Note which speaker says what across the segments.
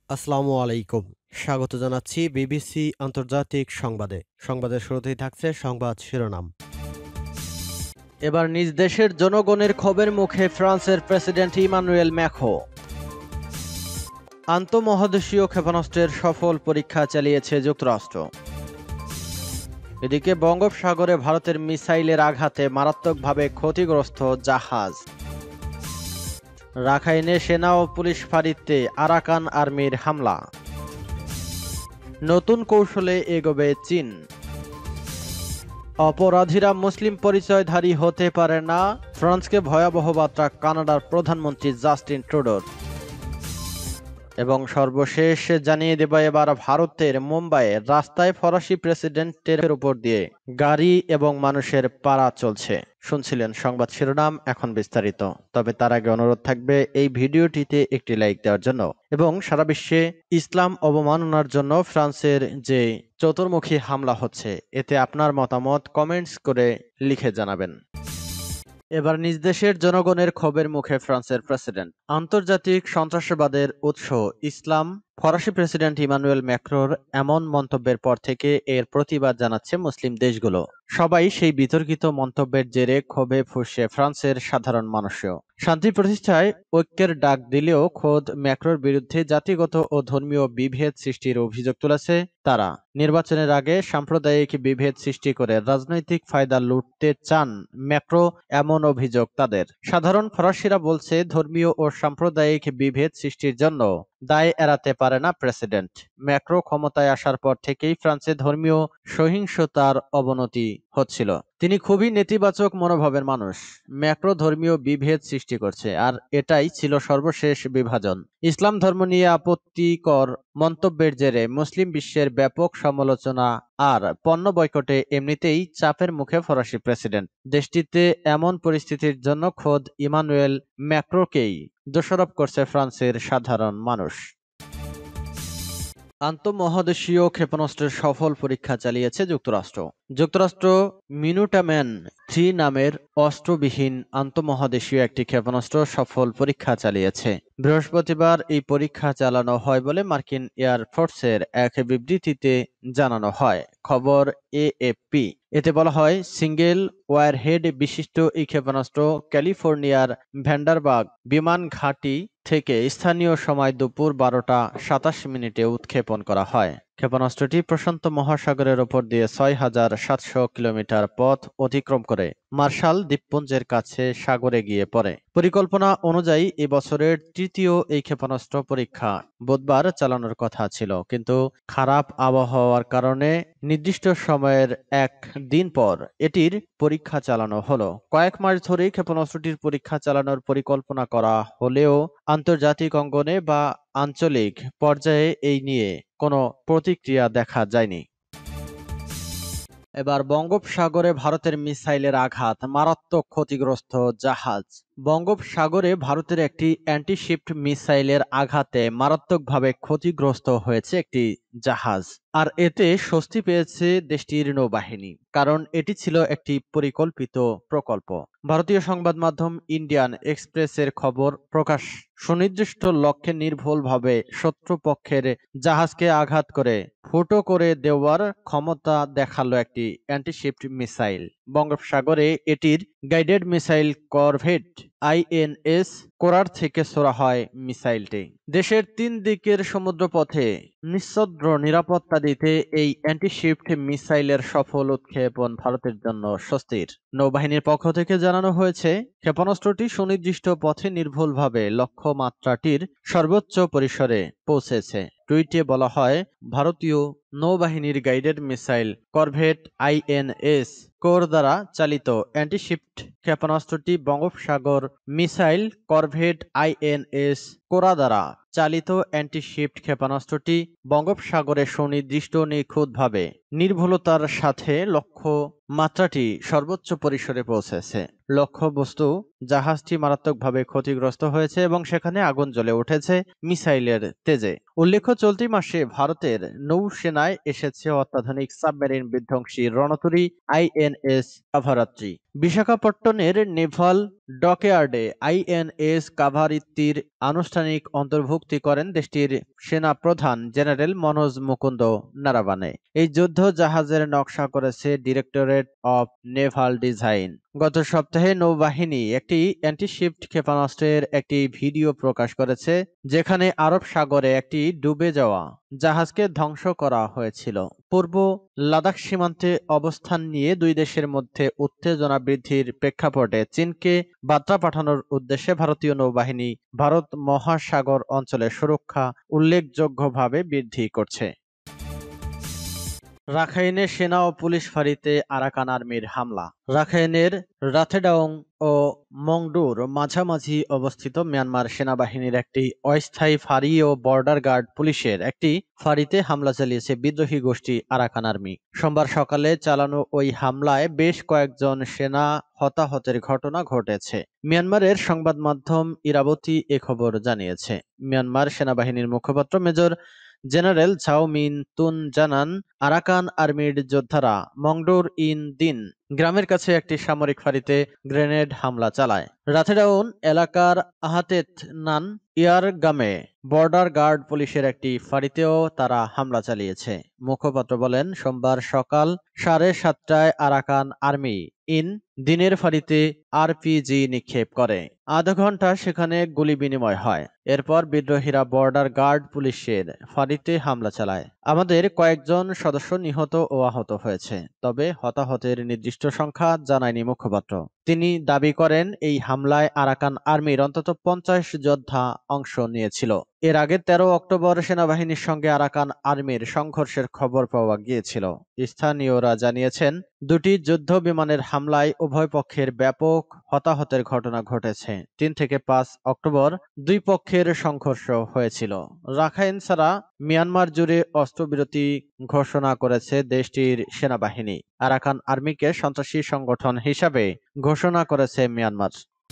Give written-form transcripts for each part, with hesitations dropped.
Speaker 1: আসসালামু আলাইকুম। স্বাগত জানাচ্ছি বিবিসি আন্তর্জাতিক সংবাদে। সংবাদের শুরুতেই থাকছে সংবাদ শিরোনাম। এবার নিজ দেশের জনগণের ক্ষোভের মুখে ফ্রান্সের প্রেসিডেন্ট ইমানুয়েল ম্যাখো। আন্তঃমহাদেশীয় ক্ষেপণাস্ত্রের সফল পরীক্ষা চালিয়েছে যুক্তরাষ্ট্র। এদিকে বঙ্গোপসাগরে ভারতের মিসাইলের আঘাতে মারাত্মকভাবে ক্ষতিগ্রস্ত জাহাজ। রাখাইনে সেনা ও পুলিশ ফাঁড়িতে আরাকান আর্মির হামলা। নতুন কৌশলে এগোবে চীন। অপরাধীরা মুসলিম পরিচয়ধারী হতে পারে না, ফ্রান্সকে ভয়াবহ বার্তা কানাডার প্রধানমন্ত্রী জাস্টিন ট্রুডোর। এবং সর্বশেষ জানিয়ে দেব, এবার ভারতের মুম্বাইয়ে রাস্তায় ফরাসি প্রেসিডেন্টের উপর দিয়ে গাড়ি এবং মানুষের পাড়া চলছে। শুনছিলেন সংবাদ শিরোনাম, এখন বিস্তারিত। তবে তার আগে অনুরোধ থাকবে এই ভিডিওটিতে একটি লাইক দেওয়ার জন্য এবং সারা বিশ্বে ইসলাম অবমাননার জন্য ফ্রান্সের যে চতুর্মুখী হামলা হচ্ছে এতে আপনার মতামত কমেন্টস করে লিখে জানাবেন। এবার নিজ দেশের জনগণের ক্ষোভের মুখে ফ্রান্সের প্রেসিডেন্ট। আন্তর্জাতিক সন্ত্রাসবাদের উৎস ইসলাম ফরাসি প্রেসিডেন্ট ইমানুয়েল ম্যাক্রোর এমন মন্তব্যের পর থেকে এর প্রতিবাদ জানাচ্ছে মুসলিম দেশগুলো। সবাই সেই বিতর্কিত মন্তব্যের জেরে ক্ষোভে ফুঁসছে ফ্রান্সের সাধারণ মানুষও। শান্তি প্রতিষ্ঠায় ঐক্যের ডাক দিলেও খোদ ম্যাক্রোর বিরুদ্ধে জাতিগত ও ধর্মীয় বিভেদ সৃষ্টির অভিযোগ তুলেছে তারা। নির্বাচনের আগে সাম্প্রদায়িক বিভেদ সৃষ্টি করে রাজনৈতিক ফায়দা লুটতে চান ম্যাক্রো, এমন অভিযোগ তাদের। সাধারণ ফরাসিরা বলছে, ধর্মীয় ও সাম্প্রদায়িক বিভেদ সৃষ্টির জন্য দায় এড়াতে পারে না প্রেসিডেন্ট। ম্যাক্রো ক্ষমতায় আসার পর থেকেই ফ্রান্সে ধর্মীয় সহিংসতার অবনতি হচ্ছিল। তিনি খুবই নেতিবাচক মনোভাবের মানুষ। ম্যাক্রো ধর্মীয় বিভেদ সৃষ্টি করছে, আর এটাই ছিল সর্বশেষ বিভাজন। ইসলাম ধর্ম নিয়ে আপত্তিকর মন্তব্যের জেরে মুসলিম বিশ্বের ব্যাপক সমালোচনা আর পণ্য বয়কটে এমনিতেই চাপের মুখে ফরাসি প্রেসিডেন্ট। দেশটিতে এমন পরিস্থিতির জন্য খোদ ইমানুয়েল ম্যাক্রোকেই দোষারোপ করছে ফ্রান্সের সাধারণ মানুষ। আন্তঃমহাদেশীয় ক্ষেপণাস্ত্রের সফল পরীক্ষা চালিয়েছে যুক্তরাষ্ট্র। যুক্তরাষ্ট্র মিনুটাম্যান 3 নামের অস্ত্রবিহীন আন্তঃমহাদেশীয় একটি ক্ষেপণাস্ত্র সফল পরীক্ষা চালিয়েছে। বৃহস্পতিবার এই পরীক্ষা চালানো হয় বলে মার্কিন এয়ার ফোর্সের এক বিবৃতিতে জানানো হয়। খবর এএফপি। এতে বলা হয়, সিঙ্গেল ওয়ারহেড বিশিষ্ট এই ক্ষেপণাস্ত্র ক্যালিফোর্নিয়ার ভ্যান্ডারবার্গ বিমান ঘাঁটি থেকে স্থানীয় সময় দুপুর 12টা 27 মিনিটে উৎক্ষেপণ করা হয়। ক্ষেপণাস্ত্রটি প্রশান্ত মহাসাগরের ওপর দিয়ে 6,700 কিলোমিটার পথ অতিক্রম করে মার্শাল দ্বীপপুঞ্জের কাছে সাগরে গিয়ে পড়ে। পরিকল্পনা অনুযায়ী এবছরের তৃতীয় এই ক্ষেপণাস্ত্র পরীক্ষা বুধবার চালানোর কথা ছিল, কিন্তু খারাপ আবহাওয়ার কারণে নির্দিষ্ট সময়ের এক দিন পর এটির পরীক্ষা চালানো হলো। কয়েক মাস ধরেই ক্ষেপণাস্ত্রটির পরীক্ষা চালানোর পরিকল্পনা করা হলেও আন্তর্জাতিক অঙ্গনে বা আঞ্চলিক পর্যায়ে এই নিয়ে কোনো প্রতিক্রিয়া দেখা যায়নি। এবার বঙ্গোপসাগরে ভারতের মিসাইলের আঘাত, মারাত্মক ক্ষতিগ্রস্ত জাহাজ। বঙ্গোপসাগরে ভারতের একটি অ্যান্টিশিপ মিসাইলের আঘাতে মারাত্মকভাবে ক্ষতিগ্রস্ত হয়েছে একটি জাহাজ। আর এতে স্বস্তি পেয়েছে দেশটির নৌবাহিনী, কারণ এটি ছিল একটি পরিকল্পিত প্রকল্প। ভারতীয় সংবাদ মাধ্যম ইন্ডিয়ান এক্সপ্রেসের খবর প্রকাশ, সুনির্দিষ্ট লক্ষ্যে নির্ভুলভাবে শত্রুপক্ষের জাহাজকে আঘাত করে ফুটো করে দেওয়ার ক্ষমতা দেখালো একটি অ্যান্টিশিপ মিসাইল। বঙ্গোপসাগরে এটির গাইডেড মিসাইল করভেট আইএনএস কোরার থেকে ছোড়া হয় মিসাইলটি। দেশের 3 দিকের সমুদ্রপথে নিঃছদ্র নিরাপত্তা দিতে এই অ্যান্টিশিপ মিসাইলের সফল উৎক্ষেপণ ভারতের জন্য স্বস্তির। নৌবাহিনীর পক্ষ থেকে জানানো হয়েছে, ক্ষেপণাস্ত্রটি সুনির্দিষ্ট পথে নির্ভুলভাবে লক্ষ্যমাত্রাটির সর্বোচ্চ পরিসরে পৌঁছেছে। টুইটে বলা হয়, ভারতীয় নৌবাহিনীর guided missile corvette INS Kora দ্বারা চালিত অ্যান্টিশিপ ক্ষেপণাস্ত্রটি বঙ্গোপসাগর মিসাইল করভেট আইএনএস কোরা দ্বারা চালিত অ্যান্টিশিপ ক্ষেপণাস্ত্রটি বঙ্গোপসাগরে সুনির্দিষ্ট নিখুঁতভাবে নির্ভুলতার সাথে লক্ষ্য মাত্রাটি সর্বোচ্চ পরিসরে পৌঁছেছে। লক্ষ্যবস্তু জাহাজটি মারাত্মকভাবে ক্ষতিগ্রস্ত হয়েছে এবং সেখানে আগুন জ্বলে উঠেছে মিসাইলের তেজে। উল্লেখ্য, চলতি মাসে ভারতের নৌসেনায় এসেছে অত্যাধুনিক সাবমেরিন বিধ্বংসী রণতরী আইএনএস কাভারাত্রি। বিশাখাপট্টনের নেভাল ডকইয়ার্ডে আইএনএস কাভারিত্রির আনুষ্ঠানিক অন্তর্ভুক্তি করেন দেশটির সেনা প্রধান জেনারেল মনোজ মুকুন্দ নারাবানে। এই যুদ্ধ জাহাজের নকশা করেছে ডিরেক্টরেট অব নেভাল ডিজাইন। গত সপ্তাহে নৌবাহিনী একটি অ্যান্টিশিপ ক্ষেপণাস্ত্রের একটি ভিডিও প্রকাশ করেছে, যেখানে আরব সাগরে একটি ডুবে যাওয়া জাহাজকে ধ্বংস করা হয়েছিল। পূর্ব লাদাখ সীমান্তে অবস্থান নিয়ে দুই দেশের মধ্যে উত্তেজনা বৃদ্ধির প্রেক্ষাপটে চীনকে বার্তা পাঠানোর উদ্দেশ্যে ভারতীয় নৌবাহিনী ভারত মহাসাগর অঞ্চলের সুরক্ষা উল্লেখযোগ্যভাবে বৃদ্ধি করছে। রাখাইনে সেনা ও পুলিশ ফাঁড়িতে আরাকান আর্মির হামলা। রাখাইনের রাথেডাওং ও মংডুর মাঝামাঝি অবস্থিত মিয়ানমার সেনাবাহিনীর একটি অস্থায়ী ফাঁড়ি ও বর্ডার গার্ড পুলিশের একটি ফাঁড়িতে হামলা চালিয়েছে বিদ্রোহী গোষ্ঠী আরাকান আর্মি। সোমবার সকালে চালানো ওই হামলায় বেশ কয়েকজন সেনা হতাহতের ঘটনা ঘটেছে। মিয়ানমারের সংবাদ মাধ্যম ইরাবতী এ খবর জানিয়েছে। মিয়ানমার সেনাবাহিনীর মুখপাত্র মেজর জেনারেল ঝাও মিন তুন জানান, আরাকান আর্মির যোদ্ধারা মংডোর ইন দিন গ্রামের কাছে একটি সামরিক ফাঁড়িতে গ্রেনেড হামলা চালায়। রাথেডাউন এলাকার আহাতেত নান ইয়ারগামে বর্ডার গার্ড পুলিশের একটি ফাঁড়িতেও তারা হামলা চালিয়েছে। মুখপাত্র বলেন, সোমবার সকাল 7:30টায় আরাকান আর্মি ইন দিনের ফাঁড়িতে আরপিজি নিক্ষেপ করে। আধা ঘন্টা সেখানে গুলি বিনিময় হয়। এরপর বিদ্রোহীরা বর্ডার গার্ড পুলিশের ফাঁড়িতে হামলা চালায়। আমাদের কয়েকজন সদস্য নিহত ও আহত হয়েছে, তবে হতাহতের নির্দিষ্ট সংখ্যা জানায়নি মুখপাত্র। তিনি দাবি করেন, এই হামলায় আরাকান আর্মির অন্তত 50 যোদ্ধা অংশ নিয়েছিল। এর আগে 13 অক্টোবর সেনাবাহিনীর সঙ্গে আরাকান আর্মির সংঘর্ষের খবর পাওয়া গিয়েছিল। স্থানীয়রা জানিয়েছেন, দুটি যুদ্ধ বিমানের হামলায় উভয় পক্ষের ব্যাপক হতাহতের ঘটনা ঘটেছে। 3 থেকে 5 অক্টোবর দুই পক্ষের সংঘর্ষ হয়েছিল। রাখাইন ছাড়া মিয়ানমার জুড়ে অস্ত্রবিরতি ঘোষণা করেছে দেশটির সেনাবাহিনী। আরাকান আর্মিকে সন্ত্রাসী সংগঠন হিসাবে ঘোষণা করেছে মিয়ানমার।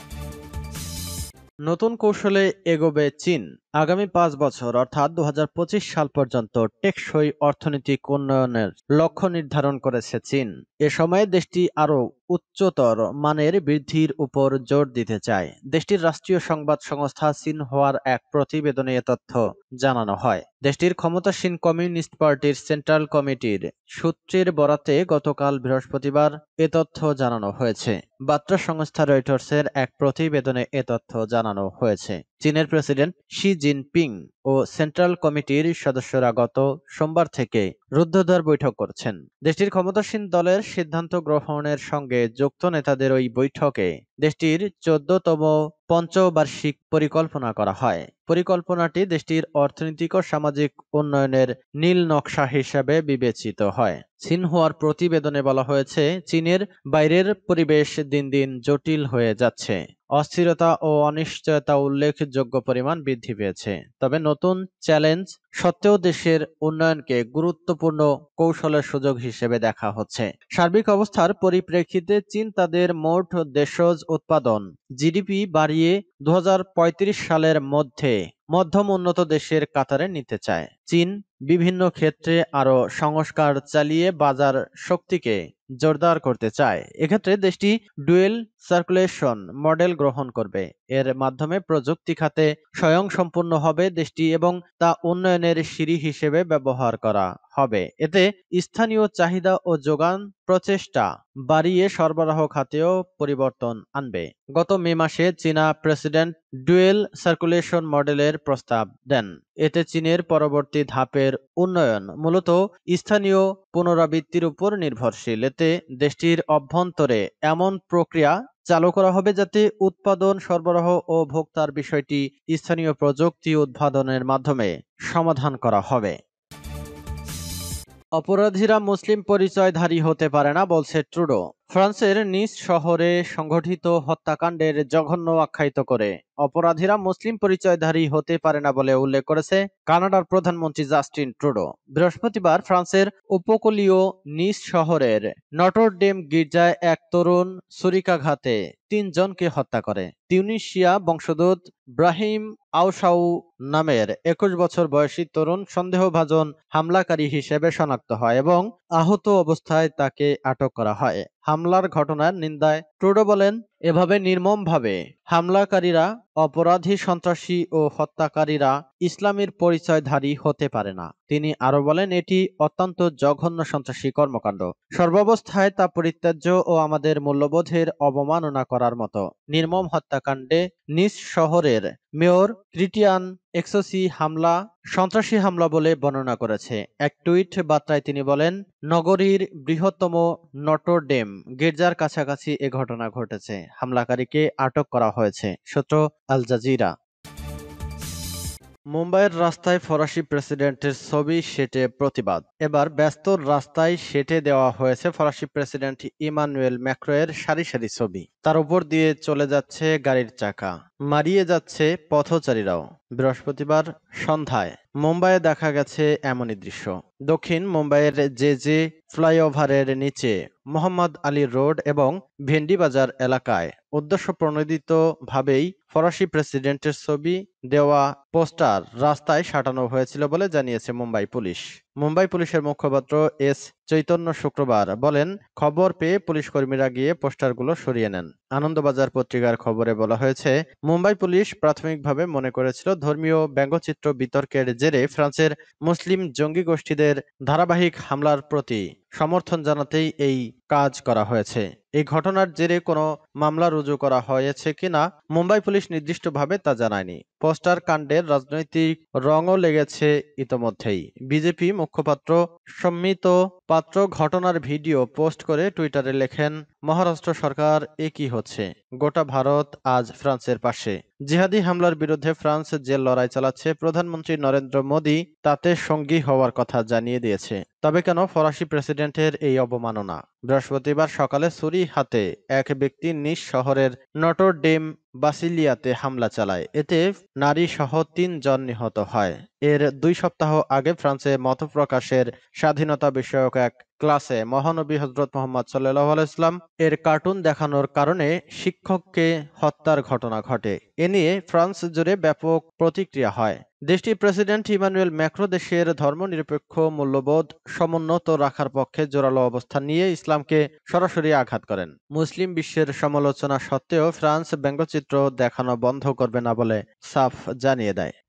Speaker 1: নতুন কৌশলে এগোবে চীন। আগামী 5 বছর অর্থাৎ 2025 সাল পর্যন্ত টেকসই অর্থনৈতিক উন্নয়নের লক্ষ্য নির্ধারণ করেছে চীন। এ সময়ে দেশটি আরও উচ্চতর মানের বৃদ্ধির উপর জোর দিতে চায়। দেশটির রাষ্ট্রীয় সংবাদ সংস্থা সিনহুয়ার এক প্রতিবেদনে এ তথ্য জানানো হয়। দেশটির ক্ষমতাসীন কমিউনিস্ট পার্টির সেন্ট্রাল কমিটির সূত্রের বরাতে গতকাল বৃহস্পতিবার এ তথ্য জানানো হয়েছে। বার্তা সংস্থা রয়টার্সের এক প্রতিবেদনে এ তথ্য জানানো হয়েছে। চীনের প্রেসিডেন্ট শি জিনপিং ও সেন্ট্রাল কমিটির সদস্যরা গত সোমবার থেকে রুদ্ধদ্বার বৈঠক করছেন। দেশটির ক্ষমতাসীন দলের সিদ্ধান্ত গ্রহণের সঙ্গে যুক্ত নেতাদের ওই বৈঠকে দেশটির 14তম পঞ্চবার্ষিক পরিকল্পনা করা হয়। পরিকল্পনাটি দেশটির অর্থনৈতিক ও সামাজিক উন্নয়নের নীল নকশা হিসেবে বিবেচিত হয়। সিনহুয়ার প্রতিবেদনে বলা হয়েছে, চীনের বাইরের পরিবেশ দিন দিন জটিল হয়ে যাচ্ছে। অস্থিরতা ও অনিশ্চয়তা উল্লেখযোগ্য পরিমাণ বৃদ্ধি পেয়েছে। তবে নতুন চ্যালেঞ্জ সত্ত্বেও দেশের উন্নয়নকে গুরুত্বপূর্ণ কৌশলের সুযোগ হিসেবে দেখা হচ্ছে। সার্বিক অবস্থার পরিপ্রেক্ষিতে চীন তাদের মোট দেশজ উৎপাদন জিডিপি বাড়িয়ে 2035 সালের মধ্যে মধ্যম উন্নত দেশের কাতারে নিতে চায়। চীন বিভিন্ন ক্ষেত্রে আরও সংস্কার চালিয়ে বাজার শক্তিকে জোরদার করতে চায়। এক্ষেত্রে দেশটি ডুয়েল সার্কুলেশন মডেল গ্রহণ করবে। এর মাধ্যমে প্রযুক্তি খাতে স্বয়ংসম্পূর্ণ হবে দেশটি এবং তা উন্নয়নের সিঁড়ি হিসেবে ব্যবহার করা হবে। এতে স্থানীয় চাহিদা ও যোগান প্রচেষ্টা বাড়িয়ে সরবরাহ খাতেও পরিবর্তন আনবে। গত মে মাসে চীনা প্রেসিডেন্ট ডুয়েল সার্কুলেশন মডেলের প্রস্তাব দেন। এতে চীনের পরবর্তী ধাপের উন্নয়ন মূলত স্থানীয় পুনরাবৃত্তির উপর নির্ভরশীল। এতে দেশটির অভ্যন্তরে এমন প্রক্রিয়া চালু করা হবে যাতে উৎপাদন, সরবরাহ ও ভোক্তার বিষয়টি স্থানীয় প্রযুক্তি উদ্ভাবনের মাধ্যমে সমাধান করা হবে। অপরাধীরা মুসলিম পরিচয়ধারী হতে পারে না বলছে ট্রুডো। ফ্রান্সের নিস শহরে সংঘটিত হত্যাকাণ্ডের জঘন্য আখ্যায়িত করে অপরাধীরা মুসলিম পরিচয়ধারী হতে পারে না বলে উল্লেখ করেছে কানাডার প্রধানমন্ত্রী জাস্টিন ট্রুডো। বৃহস্পতিবার ফ্রান্সের উপকূলীয় নিস শহরের নটর ডেম গির্জায় এক তরুণ ছুরিকাঘাতে ৩ জনকে হত্যা করে। তিউনিসিয়া বংশোদ্ভূত ব্রাহিম আউসাউ নামের ২১ বছর বয়সী তরুণ সন্দেহভাজন হামলাকারী হিসেবে শনাক্ত হয় এবং আহত অবস্থায় তাকে আটক করা হয়। হামলার ঘটনার নিন্দায় ট্রুডো বলেন, এভাবে নির্মমভাবে হামলাকারীরা অপরাধী, সন্ত্রাসী ও হত্যাকারীরা ইসলামের পরিচয়ধারী হতে পারে না। তিনি আরো বলেন, এটি অত্যন্ত জঘন্য সন্ত্রাসী কর্মকাণ্ড। সর্বাবস্থায় তা পরিত্যাজ্য ও আমাদের মূল্যবোধের অবমাননা করার মতো। নির্মম হত্যাকাণ্ডে নিস শহরের মেয়র ক্রিটিয়ান এক্সোসি হামলা সন্ত্রাসী হামলা বলে বর্ণনা করেছে। এক টুইট বার্তায় তিনি বলেন, নগরীর বৃহত্তম নটর ডেম গির্জার কাছাকাছি এ ঘটনা ঘটেছে। হামলাকারীকে আটক করা হয়েছে। সূত্র আল জাজিরা। মুম্বাইয়ের রাস্তায় ফরাসি প্রেসিডেন্টের ছবি সেটে প্রতিবাদ। এবার ব্যস্ত রাস্তায় সেটে দেওয়া হয়েছে ফরাসি প্রেসিডেন্ট ইমানুয়েল ম্যাক্রোয়ের সারি সারি ছবি। তার উপর দিয়ে চলে যাচ্ছে গাড়ির চাকা, মারিয়ে যাচ্ছে পথচারীরাও। বৃহস্পতিবার সন্ধ্যায় মুম্বাইয়ে দেখা গেছে এমনই দৃশ্য। দক্ষিণ মুম্বাইয়ের জে ফ্লাইওভারের নিচে মোহাম্মদ আলী রোড এবং ভেন্ডি বাজার এলাকায় উদ্দেশ্য প্রণোদিতভাবেই ফরাসি প্রেসিডেন্টের ছবি দেওয়া পোস্টার রাস্তায় সাঁটানো হয়েছিল বলে জানিয়েছে মুম্বাই পুলিশ। মুম্বাই পুলিশের মুখপাত্র এস চৈতন্য শুক্রবার বলেন, খবর পেয়ে পুলিশ কর্মীরা গিয়ে পোস্টারগুলো সরিয়ে নেন। আনন্দবাজার পত্রিকার খবরে বলা হয়েছে, মুম্বাই পুলিশ প্রাথমিকভাবে মনে করেছিল ধর্মীয় ব্যঙ্গচিত্র বিতর্কের জেরে ফ্রান্সের মুসলিম জঙ্গি গোষ্ঠীদের ধারাবাহিক হামলার প্রতি সমর্থন জানাতেই এই কাজ করা হয়েছে। এই ঘটনার জেরে কোনো মামলা রুজু করা হয়েছে কিনা মুম্বাই পুলিশ নির্দিষ্টভাবে তা জানায়নি। পোস্টার কাণ্ডের রাজনৈতিক রঙও লেগেছে ইতোমধ্যেই। বিজেপি মুখপাত্র সম্মিত পাত্র ঘটনার ভিডিও পোস্ট করে টুইটারে লেখেন, মহারাষ্ট্র সরকার এ কি হচ্ছে? গোটা ভারত আজ ফ্রান্সের পাশে। জিহাদি হামলার বিরুদ্ধে ফ্রান্স যে লড়াই চালাচ্ছে, প্রধানমন্ত্রী নরেন্দ্র মোদী তাতে সঙ্গী হওয়ার কথা জানিয়ে দিয়েছে। তবে কেন ফরাসি প্রেসিডেন্টের এই অবমাননা? বৃহস্পতিবার সকালে ছুরি হাতে এক ব্যক্তি নিজ শহরের নটর ডেম বাসিলিয়াতে হামলা চালায়। এতে নারী সহ ৩ জন নিহত হয়। এর ২ সপ্তাহ আগে ফ্রান্সে মতপ্রকাশের স্বাধীনতা বিষয়ক এক ক্লাসে মহানবী হযরত মুহাম্মদ সাল্লাল্লাহু আলাইহি ওয়াসাল্লাম এর কার্টুন দেখানোর কারণে শিক্ষককে হত্যার ঘটনা ঘটে। এ নিয়ে ফ্রান্স জুড়ে ব্যাপক প্রতিক্রিয়া হয়। দেশটির প্রেসিডেন্ট ইমানুয়েল ম্যাক্রো দেশের ধর্মনিরপেক্ষ মূল্যবোধ সমুন্নত রাখার পক্ষে জোরালো অবস্থান নিয়ে ইসলামকে সরাসরি আঘাত করেন। মুসলিম বিশ্বের সমালোচনা সত্ত্বেও ফ্রান্স ব্যঙ্গচিত্র দেখানো বন্ধ করবে না বলে সাফ জানিয়ে দেয়।